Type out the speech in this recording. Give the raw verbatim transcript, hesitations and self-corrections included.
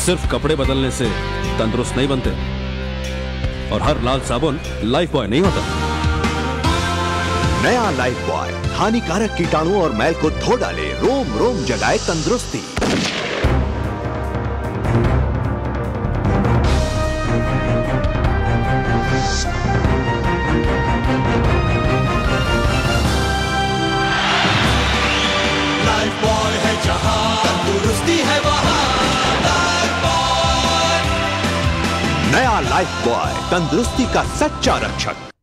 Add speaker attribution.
Speaker 1: सिर्फ कपड़े बदलने से तंदुरुस्त नहीं बनते और हर लाल साबुन लाइफ बॉय नहीं होता।
Speaker 2: नया लाइफ बॉय हानिकारक कीटाणु और मैल को धो डाले, रोम रोम जगाए तंदुरुस्ती।
Speaker 3: लाइफ बॉय है जहां तंदुरुस्ती है वहां। लाइफ बॉय,
Speaker 2: नया लाइफ बॉय तंदुरुस्ती का सच्चा रक्षक।